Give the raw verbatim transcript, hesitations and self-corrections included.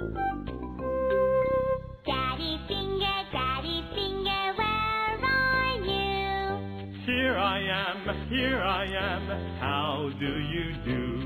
Daddy Finger, Daddy Finger, where are you? Here I am, here I am, how do you do?